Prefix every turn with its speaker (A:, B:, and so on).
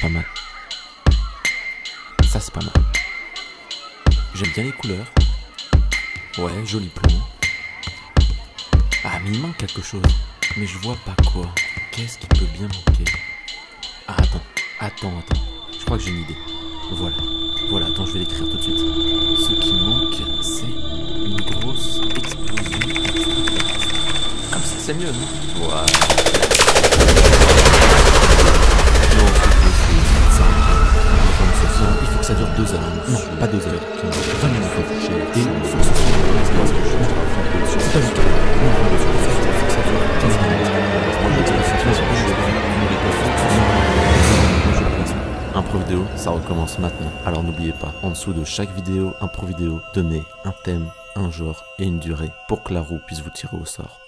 A: pas mal. Ça, c'est pas mal. J'aime bien les couleurs. Ouais, joli plomb. Ah, mais il manque quelque chose. Mais je vois pas quoi. Qu'est-ce qui peut bien manquer? Ah, attends. Je crois que j'ai une idée. Voilà, attends, je vais l'écrire tout de suite. Ce qui manque, c'est une grosse explosion extraterrestre. Comme ça, c'est mieux, non? Voilà. Non, ça. Il faut que ça dure 2 heures. Non, pas 2 heures. 20 minutes. Et il faut que ce soit une explosion. C'est pas du tout. Non, il faut que ça dure 15 minutes. Impro vidéo, ça recommence maintenant. Alors n'oubliez pas, en dessous de chaque vidéo, impro vidéo, donnez un thème, un genre et une durée pour que la roue puisse vous tirer au sort.